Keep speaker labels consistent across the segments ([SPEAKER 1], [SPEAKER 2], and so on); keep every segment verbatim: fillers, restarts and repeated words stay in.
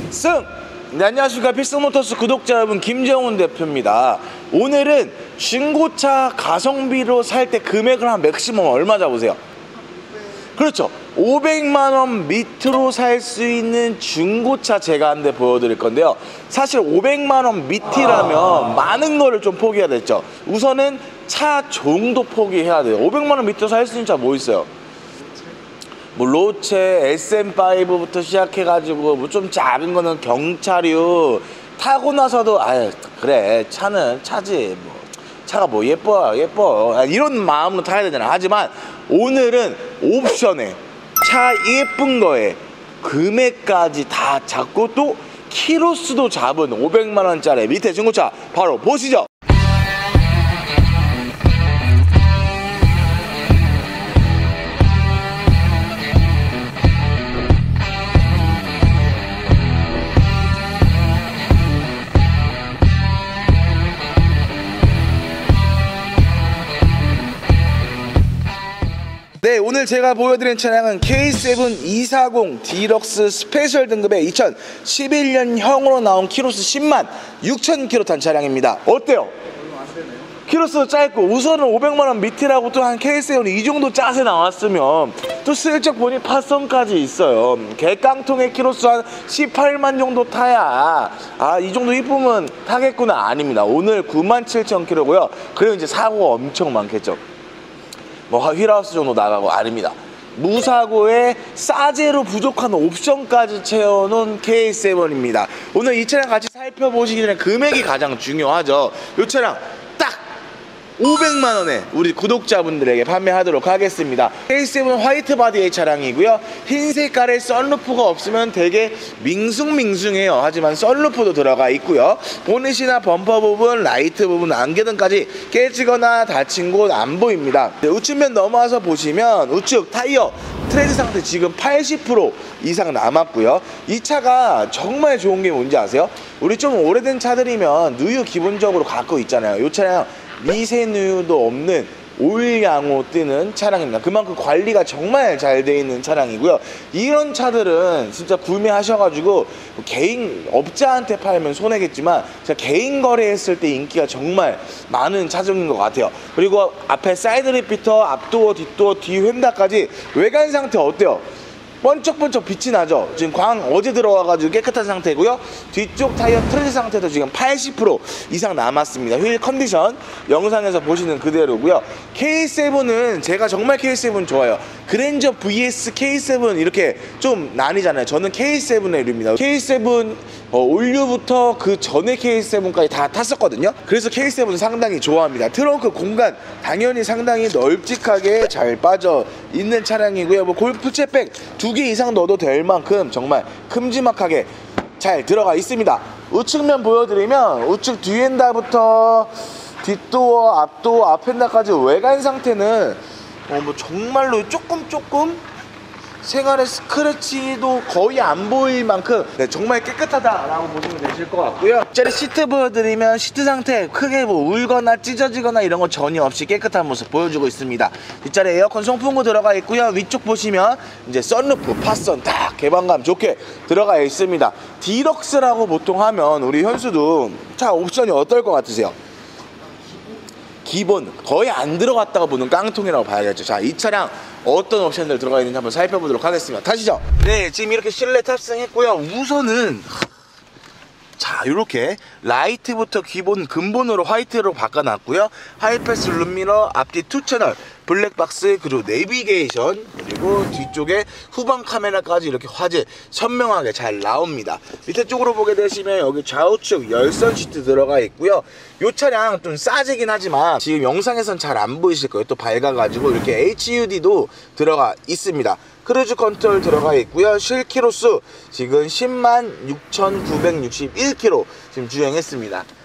[SPEAKER 1] 필승! 네, 안녕하십니까. 필승모터스 구독자 여러분, 김정훈 대표입니다. 오늘은 중고차 가성비로 살 때 금액을 한 맥시멈 얼마 잡으세요? 그렇죠. 오백만 원 밑으로 살 수 있는 중고차 제가 한 대 보여드릴 건데요. 사실 오백만 원 밑이라면 많은 거를 좀 포기해야 됐죠. 우선은 차 정도 포기해야 돼요. 오백만 원 밑으로 살 수 있는 차 뭐 있어요? 뭐 로체, 에스엠 파이브부터 시작해가지고 뭐 좀 작은 거는 경차류. 타고 나서도 아유 그래 차는 차지 뭐 차가 뭐 예뻐 예뻐 이런 마음으로 타야 되잖아. 하지만 오늘은 옵션에 차 예쁜 거에 금액까지 다 잡고 또 키로수도 잡은 오백만 원짜리 밑에 중고차 바로 보시죠. 네, 오늘 제가 보여드린 차량은 케이 세븐 이백사십 디럭스 스페셜 등급의 이천십일 년형으로 나온 키로수 십만 육천 킬로미터 탄 차량입니다. 어때요? 키로수 짧고 우선은 오백만 원 밑이라고 또 한 케이 세븐이 이 정도 짜세 나왔으면 또 슬쩍 보니 파성까지 있어요. 개깡통의 키로수 한 십팔만 정도 타야 아 이 정도 이쁘면 타겠구나. 아닙니다. 오늘 구만 칠천 킬로미터고요. 그리고 이제 사고가 엄청 많겠죠. 뭐 휠하우스 정도 나가고. 아닙니다. 무사고에 싸제로 부족한 옵션까지 채워놓은 케이 세븐입니다. 오늘 이 차량 같이 살펴보시기 전에 금액이 가장 중요하죠. 이 차량 딱 오백만 원에 우리 구독자분들에게 판매하도록 하겠습니다. 케이 세븐 화이트 바디의 차량이고요. 흰 색깔의 썬루프가 없으면 되게 밍숭밍숭해요. 하지만 썬루프도 들어가 있고요. 보닛이나 범퍼 부분, 라이트 부분, 안개등까지 깨지거나 다친 곳 안 보입니다. 네, 우측면 넘어와서 보시면 우측 타이어 트레드 상태 지금 팔십 퍼센트 이상 남았고요. 이 차가 정말 좋은 게 뭔지 아세요? 우리 좀 오래된 차들이면 누유 기본적으로 갖고 있잖아요. 이 차량 미세누유도 없는 올양호 뜨는 차량입니다. 그만큼 관리가 정말 잘 돼 있는 차량이고요. 이런 차들은 진짜 구매하셔가지고 개인 업자한테 팔면 손해겠지만 제가 개인 거래했을 때 인기가 정말 많은 차종인 것 같아요. 그리고 앞에 사이드 리피터, 앞도어, 뒷도어, 뒤휀다까지 외관 상태 어때요? 번쩍번쩍 빛이 나죠. 지금 광 어제 들어와가지고 깨끗한 상태고요. 뒤쪽 타이어 트레드 상태도 지금 팔십 퍼센트 이상 남았습니다. 휠 컨디션 영상에서 보시는 그대로고요. 케이 세븐은 제가 정말 케이 세븐 좋아요. 그랜저 vs 케이 세븐 이렇게 좀 나뉘잖아요. 저는 케이 세븐의 류입니다. 케이 세븐 어, 올류부터 그 전에 케이 세븐까지 다 탔었거든요. 그래서 케이 세븐 상당히 좋아합니다. 트렁크 공간 당연히 상당히 널찍하게 잘 빠져 있는 차량이고요. 뭐 골프채백 두 개 이상 넣어도 될 만큼 정말 큼지막하게 잘 들어가 있습니다. 우측면 보여드리면 우측 뒤엔다부터 뒷도어, 앞도어, 앞엔다까지 외관 상태는 어, 뭐 정말로 조금 조금 생활의 스크래치도 거의 안 보일 만큼 네, 정말 깨끗하다라고 보시면 되실 것 같고요. 뒷자리 시트 보여드리면 시트 상태 크게 뭐 울거나 찢어지거나 이런 거 전혀 없이 깨끗한 모습 보여주고 있습니다. 뒷자리 에어컨 송풍구 들어가 있고요. 위쪽 보시면 이제 썬루프, 팟선 딱 개방감 좋게 들어가 있습니다. 디럭스라고 보통 하면 우리 현수도 차 옵션이 어떨 것 같으세요? 기본 거의 안 들어갔다가 보는 깡통이라고 봐야겠죠. 자, 이 차량 어떤 옵션들 들어가 있는지 한번 살펴보도록 하겠습니다. 타시죠. 네, 지금 이렇게 실내 탑승했고요. 우선은 자, 이렇게 라이트부터 기본 근본으로 화이트로 바꿔놨고요. 하이패스 룸미러, 앞뒤 투 채널, 블랙박스, 그리고 내비게이션, 그리고 뒤쪽에 후방 카메라까지 이렇게 화질 선명하게 잘 나옵니다. 밑에 쪽으로 보게 되시면 여기 좌우측 열선 시트 들어가 있고요. 이 차량 좀 싸지긴 하지만 지금 영상에선 잘 안 보이실 거예요. 또 밝아가지고 이렇게 에이치유디도 들어가 있습니다. 크루즈 컨트롤 들어가 있고요. 실키로수 지금 십만 육천구백육십일 킬로미터 지금 주행했습니다.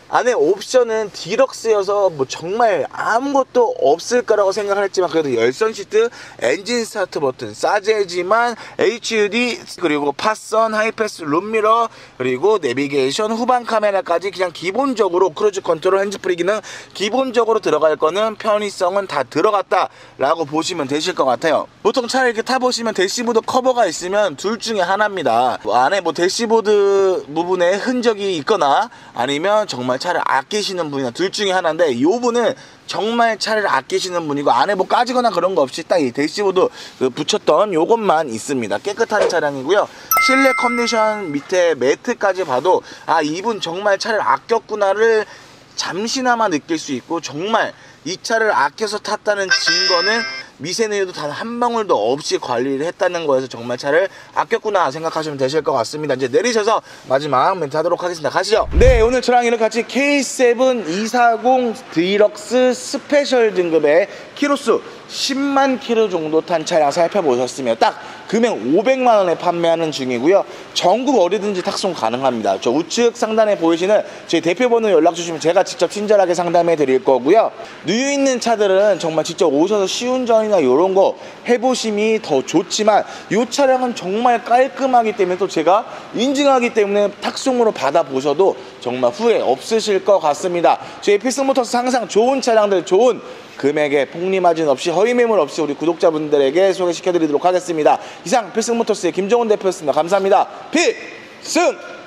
[SPEAKER 1] 안에 옵션은 디럭스여서 뭐 정말 아무것도 없을 거라고 생각을 했지만 그래도 열선 시트, 엔진 스타트 버튼, 싸제지만 에이치유디, 그리고 팟선, 하이패스 룸미러, 그리고 내비게이션, 후방 카메라까지 그냥 기본적으로 크루즈 컨트롤, 핸즈프리 기능 기본적으로 들어갈 거는 편의성은 다 들어갔다 라고 보시면 되실 것 같아요. 보통 차를 이렇게 타보시면 대시보드 커버가 있으면 둘 중에 하나입니다. 뭐 안에 뭐 대시보드 부분에 흔적이 있거나 아니면 정말 차를 아끼시는 분이나 둘 중에 하나인데, 이 분은 정말 차를 아끼시는 분이고 안에 뭐 까지거나 그런 거 없이 딱 이 대시보드 그 붙였던 요것만 있습니다. 깨끗한 차량이고요. 실내 컨디션 밑에 매트까지 봐도 아, 이분 정말 차를 아꼈구나를 잠시나마 느낄 수 있고, 정말 이 차를 아껴서 탔다는 증거는 미세누유도 단 한 방울도 없이 관리를 했다는 거에서 정말 차를 아꼈구나 생각하시면 되실 것 같습니다. 이제 내리셔서 마지막 멘트 하도록 하겠습니다. 가시죠. 네, 오늘 저랑 이렇게 같이 케이 세븐 이사십 디럭스 스페셜 등급의 키로수 십만 킬로 정도 탄 차량 살펴보셨으면 딱 금액 오백만 원에 판매하는 중이고요. 전국 어디든지 탁송 가능합니다. 저 우측 상단에 보이시는 저희 대표번호 연락 주시면 제가 직접 친절하게 상담해 드릴 거고요. 누유 있는 차들은 정말 직접 오셔서 시운전이나 이런 거 해보심이 더 좋지만 이 차량은 정말 깔끔하기 때문에 또 제가 인증하기 때문에 탁송으로 받아보셔도 정말 후회 없으실 것 같습니다. 저희 필승모터스 항상 좋은 차량들, 좋은 금액에 폭리마진 없이 허위매물 없이 우리 구독자분들에게 소개시켜드리도록 하겠습니다. 이상 필승모터스의 김정훈 대표였습니다. 감사합니다. 필승!